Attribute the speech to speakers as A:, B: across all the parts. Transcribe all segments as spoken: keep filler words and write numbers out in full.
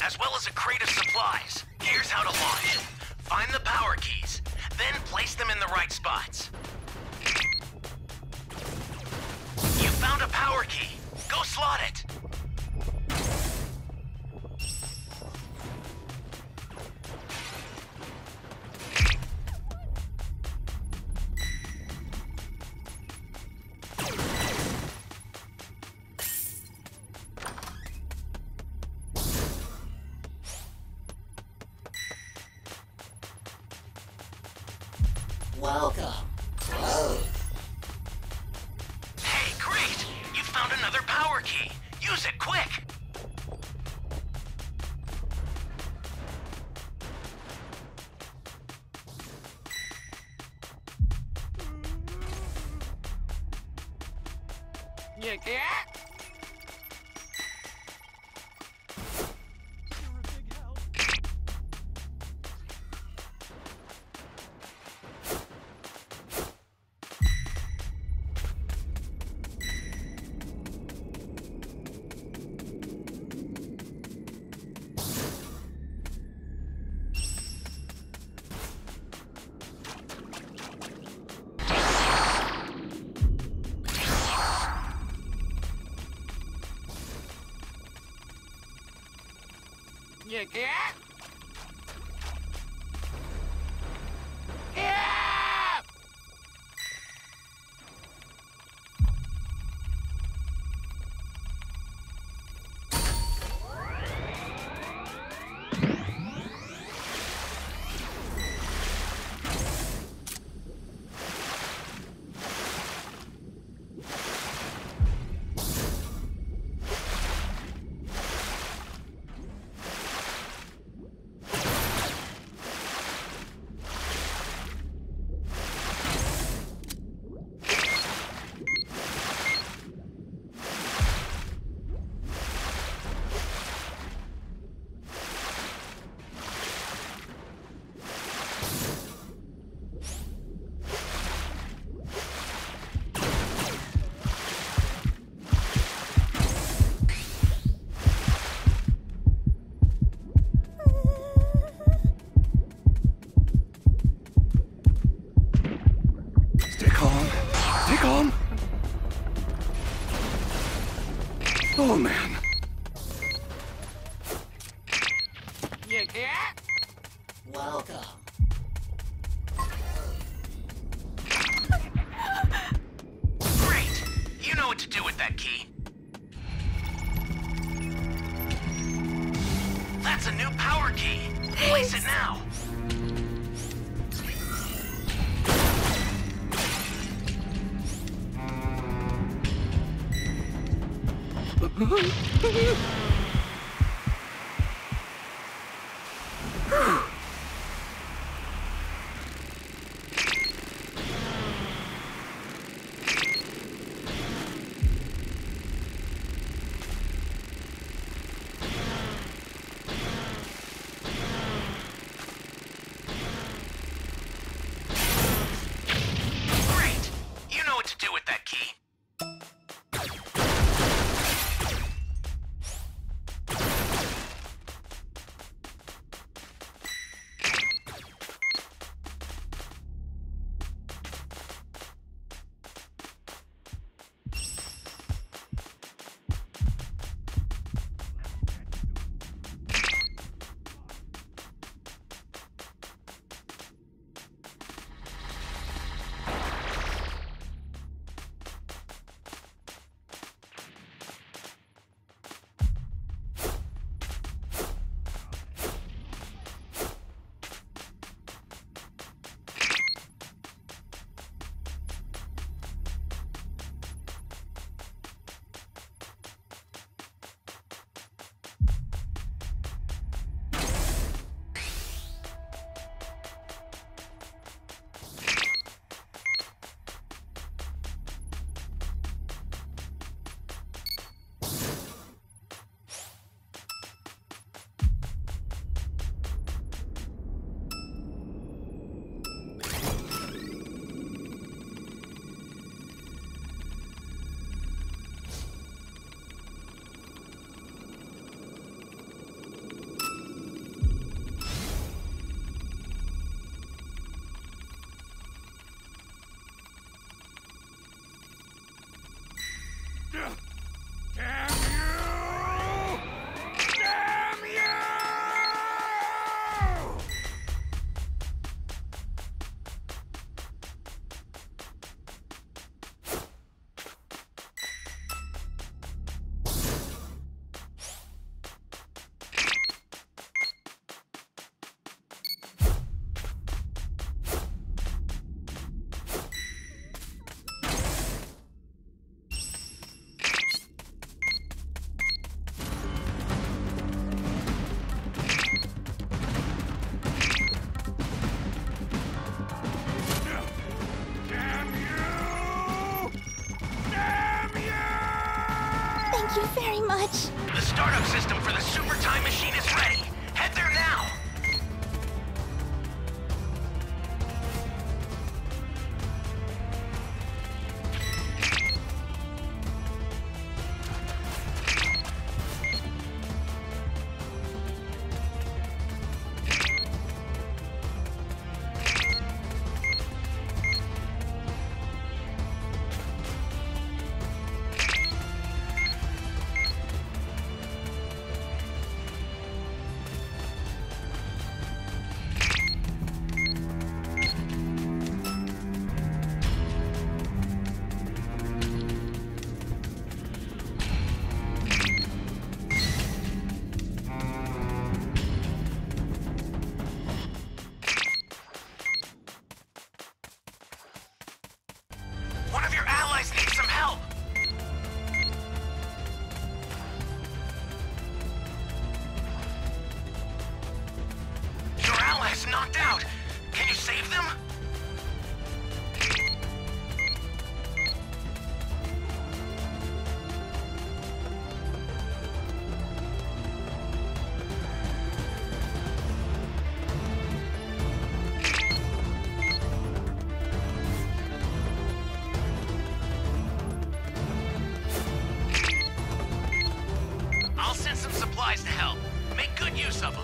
A: as well as a crate of supplies. Here's how to launch. Find the power keys, then place them in the right spots. You found a power key. Go slot it.
B: Welcome. Close.
A: Hey, great! You found another power key. Use it quick.
C: You cat? You cat? Yeah!
D: Oh, man.
C: You cat?
B: Welcome.
A: Great! You know what to do with that key. That's a new power key. Place it now. Great! You know what to do with that key.
D: much.
A: The startup system for the super time machine is ready. Head there now. One of your allies needs some help. Your ally's knocked out. Can you save them? I'll send some supplies to help. Make good use of them.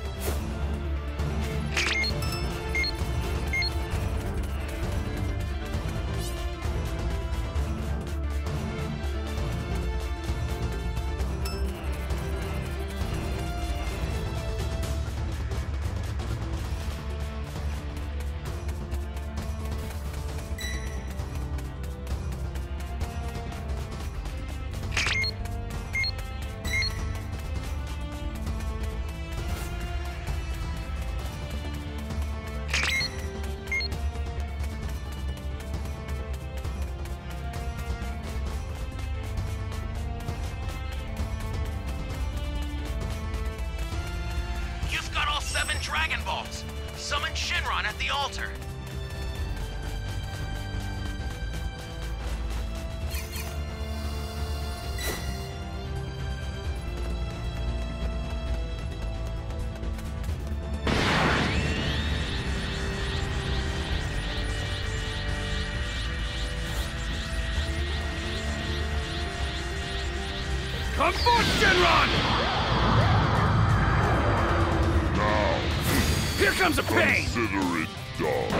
A: You've got all seven Dragon Balls. Summon Shenron at the altar.
C: Come forth, Shenron!
E: Now,
C: Here comes a pain!
E: consider it done.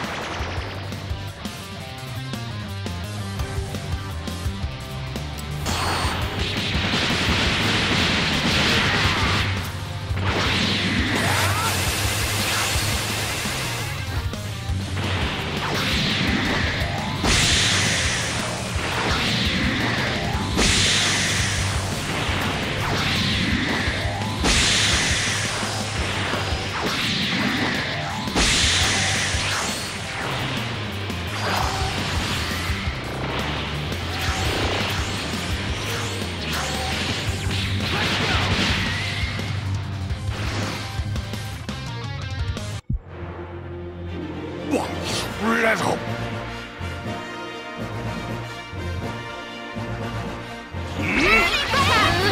E: Let's go.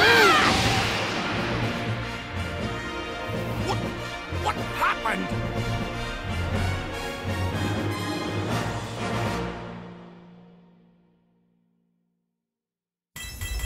C: What? What happened?